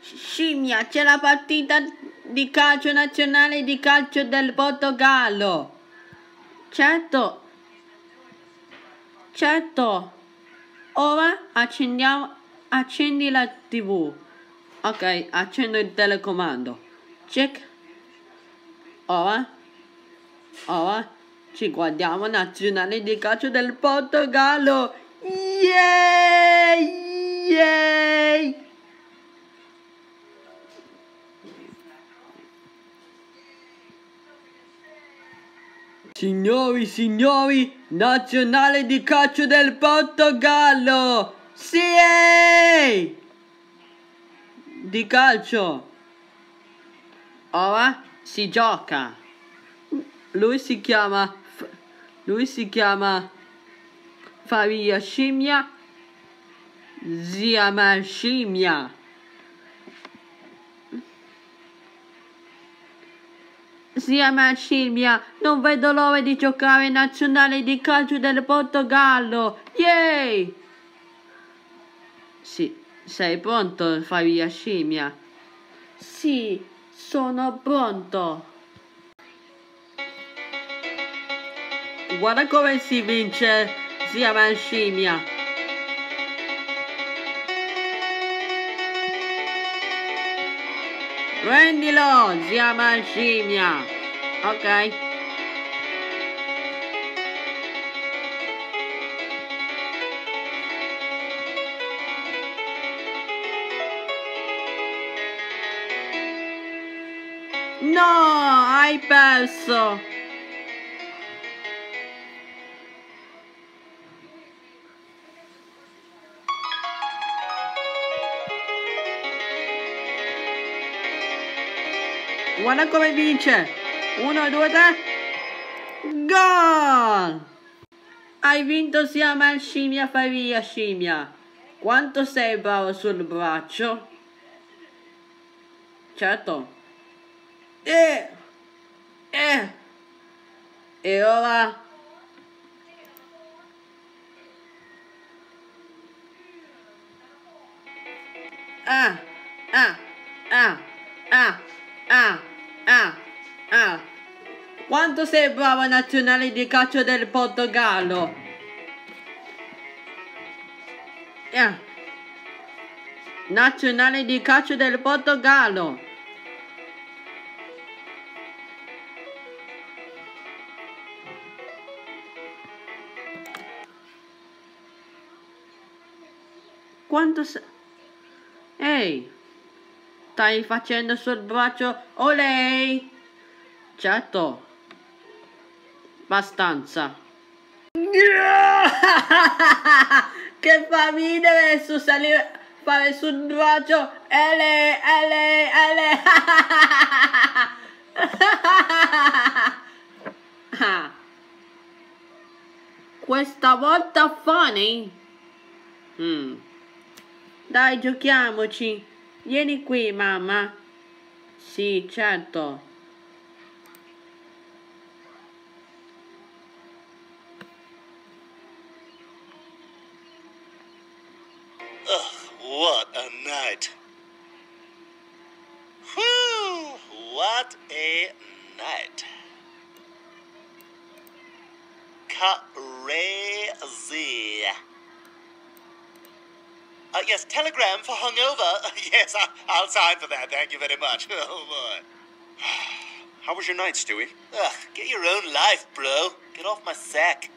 Scimmia, c'è la partita di calcio nazionale di calcio del Portogallo. Certo. Ora accendi la TV. Ok, accendo il telecomando. Check. Ora ci guardiamo nazionale di calcio del Portogallo. Yay! Signori, nazionale di calcio del Portogallo! Sì! Di calcio. Ora si gioca. Lui si chiama Faria Scimmia. Zia Scimmia. Zia Scimmia, non vedo l'ora di giocare nazionale di calcio del Portogallo. Yay! Sì, sei pronto, Faria Scimmia? Sì, sono pronto. Guarda come si vince, Zia Scimmia. Prendilo, Zia Scimmia. Ok. No, hai perso. Guarda come vince. 1, 2, 3. Gol! Hai vinto sia Scimmia Faria Scimmia. Quanto sei bravo sul braccio? Certo. E ora? Quanto sei bravo nazionale di calcio del Portogallo? Nazionale di calcio del Portogallo. Quanto sei? Ehi, stai facendo sul braccio? Olè! Certo. Abbastanza. Che fa ridere su salire, fare sul braccio. Ele. Questa volta funny? Dai, giochiamoci. Vieni qui, mamma. Sì, certo. What a night. Whew, what a night. Crazy. Yes, telegram for hungover. Yes, I'll sign for that. Thank you very much. Oh, boy. How was your night, Stewie? Ugh, get your own life, bro. Get off my sack.